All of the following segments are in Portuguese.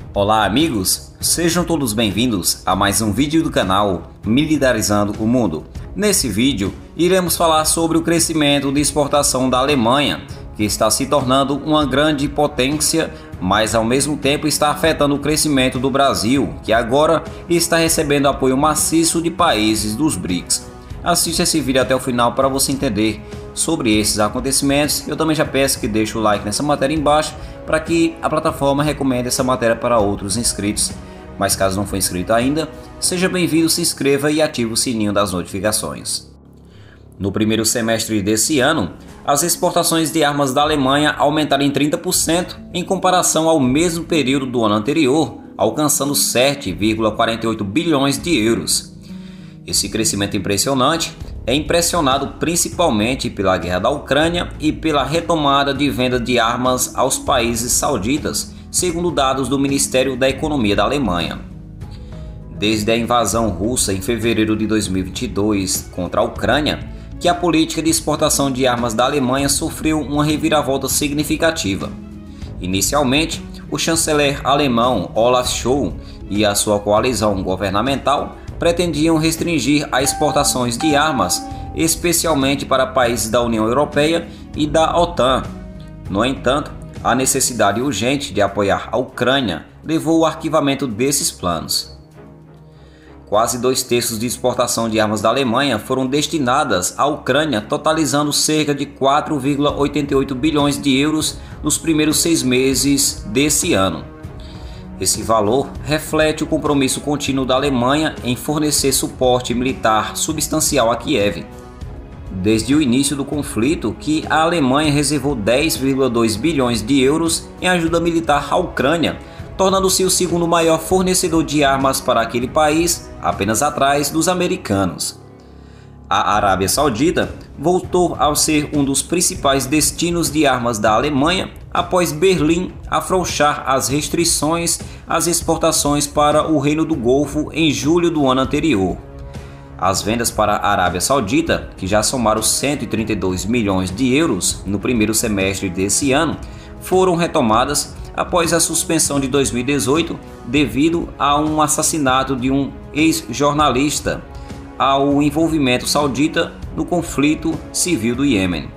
Olá amigos, sejam todos bem-vindos a mais um vídeo do canal Militarizando o Mundo. Nesse vídeo iremos falar sobre o crescimento de exportação da Alemanha, que está se tornando uma grande potência, mas ao mesmo tempo está afetando o crescimento do Brasil, que agora está recebendo apoio maciço de países dos BRICS. Assista esse vídeo até o final para você entender sobre esses acontecimentos. Eu também já peço que deixe o like nessa matéria embaixo para que a plataforma recomende essa matéria para outros inscritos. Mas caso não for inscrito ainda, seja bem-vindo, se inscreva e ative o sininho das notificações. No primeiro semestre desse ano, as exportações de armas da Alemanha aumentaram em 30% em comparação ao mesmo período do ano anterior, alcançando 7,48 bilhões de euros. Esse crescimento impressionante é impressionado principalmente pela guerra da Ucrânia e pela retomada de venda de armas aos países sauditas, segundo dados do Ministério da Economia da Alemanha. Desde a invasão russa em fevereiro de 2022 contra a Ucrânia, que a política de exportação de armas da Alemanha sofreu uma reviravolta significativa. Inicialmente, o chanceler alemão Olaf Scholz e a sua coalizão governamental pretendiam restringir as exportações de armas, especialmente para países da União Europeia e da OTAN. No entanto, a necessidade urgente de apoiar a Ucrânia levou ao arquivamento desses planos. Quase 2/3 de exportação de armas da Alemanha foram destinadas à Ucrânia, totalizando cerca de 4,88 bilhões de euros nos primeiros 6 meses desse ano. Esse valor reflete o compromisso contínuo da Alemanha em fornecer suporte militar substancial a Kiev. Desde o início do conflito, que a Alemanha reservou 10,2 bilhões de euros em ajuda militar à Ucrânia, tornando-se o segundo maior fornecedor de armas para aquele país, apenas atrás dos americanos. A Arábia Saudita voltou a ser um dos principais destinos de armas da Alemanha após Berlim afrouxar as restrições às exportações para o Reino do Golfo em julho do ano anterior. As vendas para a Arábia Saudita, que já somaram 132 milhões de euros no primeiro semestre desse ano, foram retomadas após a suspensão de 2018 devido a um assassinato de um ex-jornalista ao envolvimento saudita no conflito civil do Iêmen.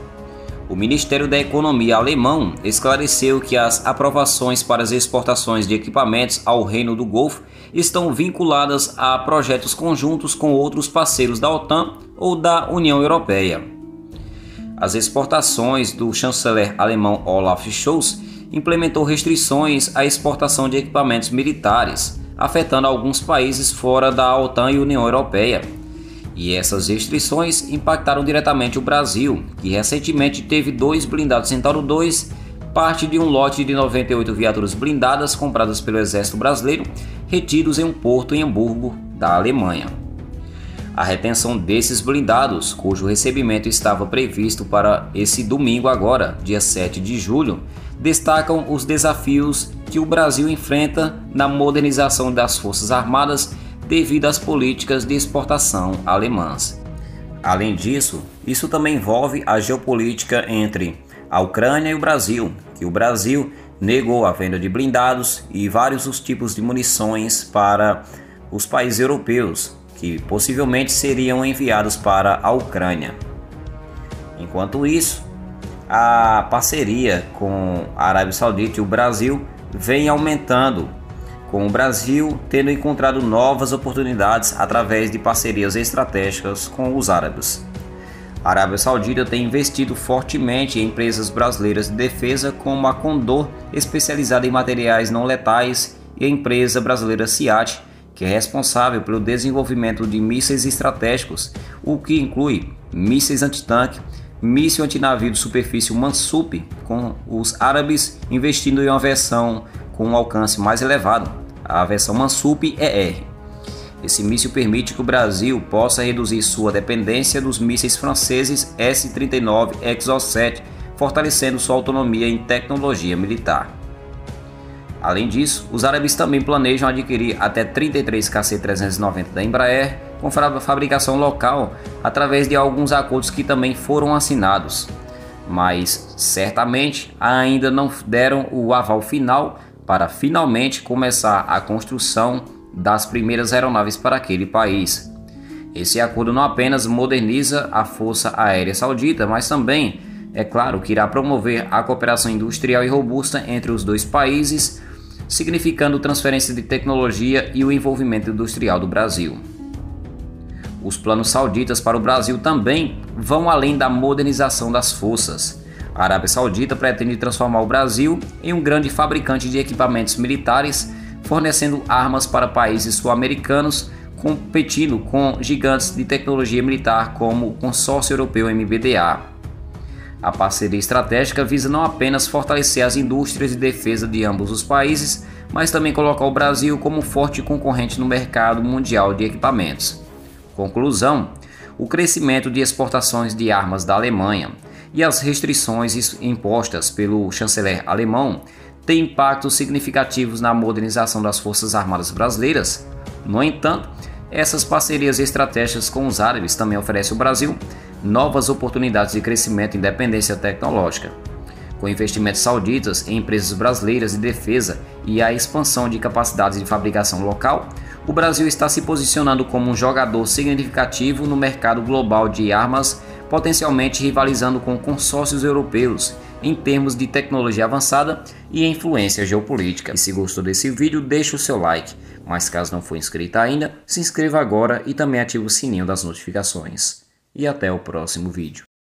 O Ministério da Economia alemão esclareceu que as aprovações para as exportações de equipamentos ao Reino do Golfo estão vinculadas a projetos conjuntos com outros parceiros da OTAN ou da União Europeia. As exportações do chanceler alemão Olaf Scholz implementou restrições à exportação de equipamentos militares, afetando alguns países fora da OTAN e União Europeia. E essas restrições impactaram diretamente o Brasil, que recentemente teve 2 blindados Centauro 2, parte de um lote de 98 viaturas blindadas compradas pelo Exército Brasileiro, retidos em um porto em Hamburgo, da Alemanha. A retenção desses blindados, cujo recebimento estava previsto para esse domingo agora, dia 7 de julho, destacam os desafios que o Brasil enfrenta na modernização das Forças Armadas devido às políticas de exportação alemãs. Além disso, isso também envolve a geopolítica entre a Ucrânia e o Brasil, que o Brasil negou a venda de blindados e vários os tipos de munições para os países europeus, que possivelmente seriam enviados para a Ucrânia. Enquanto isso, a parceria com a Arábia Saudita e o Brasil vem aumentando, com o Brasil tendo encontrado novas oportunidades através de parcerias estratégicas com os árabes. A Arábia Saudita tem investido fortemente em empresas brasileiras de defesa como a Condor, especializada em materiais não letais, e a empresa brasileira SEAT, que é responsável pelo desenvolvimento de mísseis estratégicos, o que inclui mísseis antitanque, míssil antinavio de superfície Mansup, com os árabes investindo em uma versão com um alcance mais elevado, a versão Mansup ER. Esse míssil permite que o Brasil possa reduzir sua dependência dos mísseis franceses S-39 Exocet, fortalecendo sua autonomia em tecnologia militar. Além disso, os árabes também planejam adquirir até 33 KC-390 da Embraer com fabricação local através de alguns acordos que também foram assinados, mas certamente ainda não deram o aval final para finalmente começar a construção das primeiras aeronaves para aquele país. Esse acordo não apenas moderniza a Força Aérea Saudita, mas também, é claro, que irá promover a cooperação industrial e robusta entre os dois países, significando transferência de tecnologia e o envolvimento industrial do Brasil. Os planos sauditas para o Brasil também vão além da modernização das forças. A Arábia Saudita pretende transformar o Brasil em um grande fabricante de equipamentos militares, fornecendo armas para países sul-americanos, competindo com gigantes de tecnologia militar como o Consórcio Europeu MBDA. A parceria estratégica visa não apenas fortalecer as indústrias de defesa de ambos os países, mas também colocar o Brasil como forte concorrente no mercado mundial de equipamentos. Conclusão: o crescimento de exportações de armas da Alemanha e as restrições impostas pelo chanceler alemão têm impactos significativos na modernização das Forças Armadas brasileiras. No entanto, essas parcerias estratégicas com os árabes também oferecem ao Brasil novas oportunidades de crescimento e independência tecnológica. Com investimentos sauditas em empresas brasileiras de defesa e a expansão de capacidades de fabricação local, o Brasil está se posicionando como um jogador significativo no mercado global de armas, potencialmente rivalizando com consórcios europeus em termos de tecnologia avançada e influência geopolítica. E se gostou desse vídeo, deixe o seu like, mas caso não for inscrito ainda, se inscreva agora e também ative o sininho das notificações. E até o próximo vídeo.